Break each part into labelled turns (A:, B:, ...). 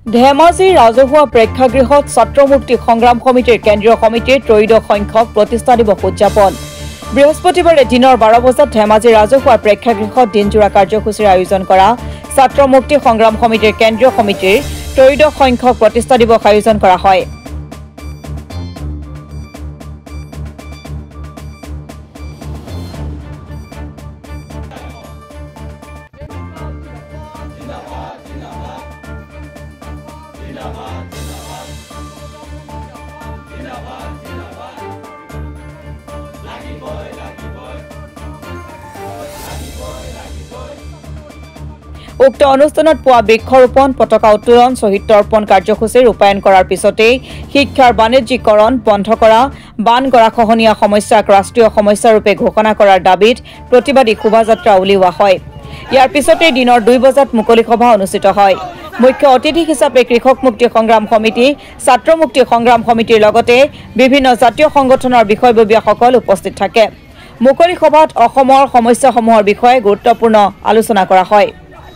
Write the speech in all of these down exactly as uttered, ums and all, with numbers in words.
A: ধেমাজি ৰাজহুৱা প্ৰেক্ষাগৃহত ছাত্ৰ মুক্তি সংগ্ৰাম সমিতিৰ কেন্দ্ৰীয় সমিতিৰ ত্ৰয়োদশ সংখ্যক প্ৰতিষ্ঠা দিৱস উদযাপন। বৃহস্পতিবাৰে দিনৰ বাৰ বজাত ধেমাজি ৰাজহুৱা প্ৰেক্ষাগৃহত দিনজোৰা কাৰ্যসূচীৰ আয়োজন কৰা ছাত্ৰ মুক্তি সংগ্ৰাম সমিতিৰ কেন্দ্ৰীয় সমিতিৰ ত্ৰয়োদশ সংখ্যক প্ৰতিষ্ঠা দিৱস আয়োজন কৰা হয়। উক্ত অনুষ্ঠানত পুৱা বৃক্ষৰোপণ, পতাকা উত্তোলন, শ্বহীদ তৰ্পণ কাৰ্যসূচী ৰূপায়ণ কৰাৰ পিছতেই শিক্ষাৰ বাণিজ্যিকৰণ বন্ধ কৰা, বান গৰাখহনীয়া সমস্যাক ৰাষ্ট্ৰীয় সমস্যাৰূপে ঘোষণা কৰাৰ দাবীত প্ৰতিবাদী শোভাযাত্ৰা উলিওৱা হয়। ইয়াৰ পিছতেই দিনৰ দুই বজাত মুকলি সভা অনুষ্ঠিত হয়। মুখ্য অতিথি হিচাপে কৃষক মুক্তি সংগ্ৰাম সমিতি, ছাত্ৰ মুক্তি সংগ্ৰাম সমিতিৰ লগতে বিভিন্ন জাতীয় সংগঠনৰ বিষয়ববীয়াসকল উপস্থিত থাকে। মুকলি সভাত অসমৰ সমস্যাসমূহৰ বিষয়ে গুৰুত্বপূৰ্ণ আলোচনা কৰা হয়।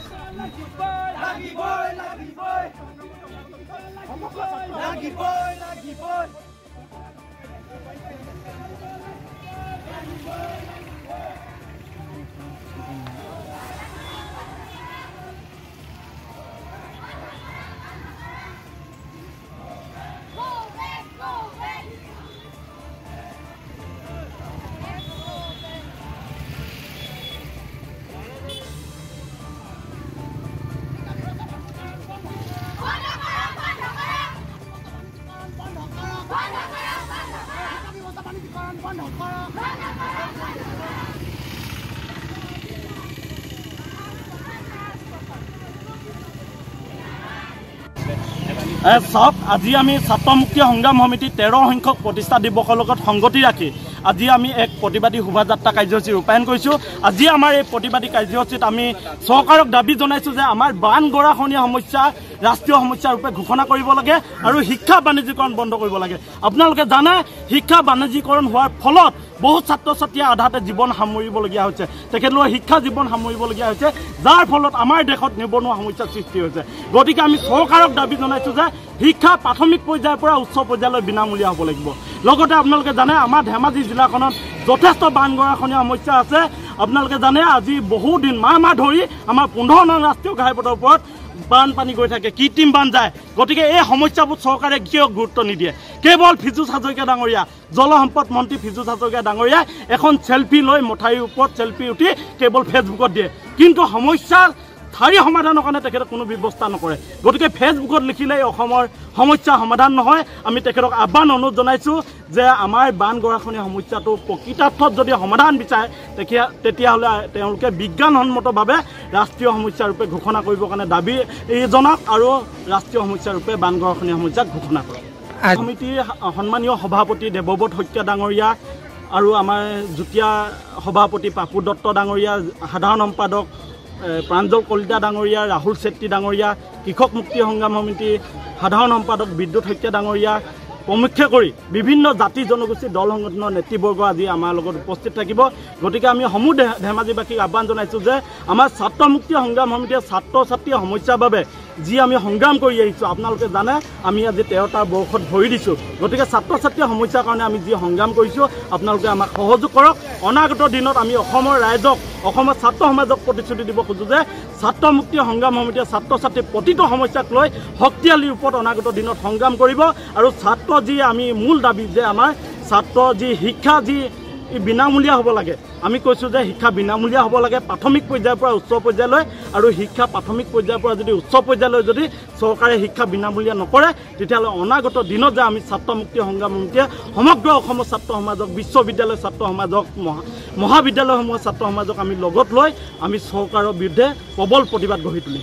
B: চাওক, আজি আমি ছাত্ৰ মুক্তি সংগ্ৰাম সমিতি তেৰ সংখ্যক প্ৰতিষ্ঠা দিৱসৰ লগত সংগতি ৰাখি আজি আমি এক প্ৰতিবাদী শোভাযাত্ৰা কাৰ্যসূচী ৰূপায়ণ কৰিছোঁ। আজি আমাৰ এই প্ৰতিবাদী কাৰ্যসূচীত আমি চৰকাৰক দাবী জনাইছোঁ যে আমাৰ বান গৰাখহনীয়া সমস্যা ৰাষ্ট্ৰীয় সমস্যা ৰূপে ঘোষণা কৰিব লাগে আৰু শিক্ষা বাণিজ্যিকৰণ বন্ধ কৰিব লাগে। আপোনালোকে জানে, শিক্ষা বাণিজ্যিকৰণ হোৱাৰ ফলত বহুত ছাত্ৰ ছাত্ৰীয়ে আধাতে জীৱন সামৰিবলগীয়া হৈছে, তেখেতলোকৰ শিক্ষা জীৱন সামৰিবলগীয়া হৈছে, যাৰ ফলত আমাৰ দেশত নিবনুৱা সমস্যাৰ সৃষ্টি হৈছে। গতিকে আমি চৰকাৰক দাবী জনাইছোঁ যে শিক্ষা প্ৰাথমিক পৰ্যায়ৰ পৰা উচ্চ পৰ্যায়লৈ বিনামূলীয়া হ'ব লাগিব। লগতে আপোনালোকে জানে, আমাৰ ধেমাজি জিলাখনত যথেষ্ট বান গৰাখহনীয়া সমস্যা আছে। আপোনালোকে জানে, আজি বহুদিন মাহ মাহ ধৰি আমাৰ পোন্ধৰ নং ৰাষ্ট্ৰীয় ঘাইপথৰ ওপৰত বানপানী গৈ থাকে, কৃত্ৰিম বান যায়। গতিকে এই সমস্যাবোৰ চৰকাৰে কিয় গুৰুত্ব নিদিয়ে? কেৱল ফিজুছ হাজৰিকা ডাঙৰীয়া, জলসম্পদ মন্ত্ৰী ফিজুছ হাজৰিকা ডাঙৰীয়াই এখন চেলফি লৈ মথাউৰিৰ ওপৰত চেলফি উঠি কেৱল ফেচবুকত দিয়ে, কিন্তু সমস্যা স্থায়ী সমাধানৰ কাৰণে তেখেতে কোনো ব্যৱস্থা নকৰে। গতিকে ফেচবুকত লিখিলেই অসমৰ সমস্যা সমাধান নহয়। আমি তেখেতক আহ্বান অনুৰোধ জনাইছোঁ যে আমাৰ বান গৰাখহনীয়া সমস্যাটো প্ৰকৃতাৰ্থত যদি সমাধান বিচাৰে তেতিয়া তেতিয়াহ'লে তেওঁলোকে বিজ্ঞানসন্মতভাৱে ৰাষ্ট্ৰীয় সমস্যাৰূপে ঘোষণা কৰিবৰ কাৰণে দাবী জনাওক আৰু ৰাষ্ট্ৰীয় সমস্যাৰূপে বান গৰাখহনীয়া সমস্যাক ঘোষণা কৰক। সমিতিৰ সন্মানীয় সভাপতি দেৱব্ৰত শইকীয়া ডাঙৰীয়া আৰু আমাৰ যুটীয়া সভাপতি পাপু দত্ত ডাঙৰীয়া, সাধাৰণ সম্পাদক প্ৰাঞ্জল কলিতা ডাঙৰীয়া, ৰাহুল চেত্ৰী ডাঙৰীয়া, কৃষক মুক্তি সংগ্ৰাম সমিতি সাধাৰণ সম্পাদক বিদ্যুৎ শইকীয়া ডাঙৰীয়া প্ৰমুখ্যে কৰি বিভিন্ন জাতি জনগোষ্ঠীৰ দল সংগঠনৰ নেতৃবৰ্গ আজি আমাৰ লগত উপস্থিত থাকিব। গতিকে আমি সমূহ ধেমাজিবাসীক আহ্বান জনাইছোঁ যে আমাৰ ছাত্ৰ মুক্তি সংগ্ৰাম সমিতিয়ে ছাত্ৰ ছাত্ৰীৰ সমস্যাৰ বাবে যি আমি সংগ্ৰাম কৰি আহিছোঁ, আপোনালোকে জানে আমি আজি তেৰটা বৰ্ষত ভৰি দিছোঁ। গতিকে ছাত্ৰ ছাত্ৰীৰ সমস্যাৰ কাৰণে আমি যি সংগ্ৰাম কৰিছোঁ, আপোনালোকে আমাক সহযোগ কৰক। অনাগত দিনত আমি অসমৰ ৰাইজক, অসমৰ ছাত্ৰ সমাজক প্ৰতিশ্ৰুতি দিব খোজোঁ যে ছাত্ৰ মুক্তি সংগ্ৰাম সমিতিয়ে ছাত্ৰ ছাত্ৰীৰ প্ৰতিটো সমস্যাক লৈ শক্তিশালী ৰূপত অনাগত দিনত সংগ্ৰাম কৰিব। আৰু ছাত্ৰ যি আমি মূল দাবী যে আমাৰ ছাত্ৰ যি শিক্ষা যি বিনামূলীয়া হ'ব লাগে, আমি কৈছোঁ যে শিক্ষা বিনামূলীয়া হ'ব লাগে প্ৰাথমিক পৰ্যায়ৰ পৰা উচ্চ পৰ্যায়লৈ। আৰু শিক্ষা প্ৰাথমিক পৰ্যায়ৰ পৰা যদি উচ্চ পৰ্যায়লৈ যদি চৰকাৰে শিক্ষা বিনামূলীয়া নকৰে, তেতিয়াহ'লে অনাগত দিনত যে আমি ছাত্ৰ মুক্তি সংগ্ৰাম সমিতিয়ে সমগ্ৰ অসমৰ ছাত্ৰ সমাজক, বিশ্ববিদ্যালয়ৰ ছাত্ৰ সমাজক, মহা মহাবিদ্যালয়সমূহৰ ছাত্ৰ সমাজক আমি লগত লৈ আমি চৰকাৰৰ বিৰুদ্ধে প্ৰবল প্ৰতিবাদ গঢ়ি তুলিম।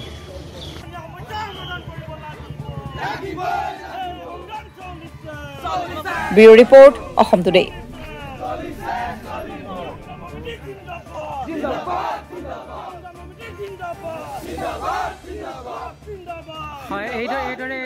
A: Bureau report, Assam today.
C: হয়, এইদৰে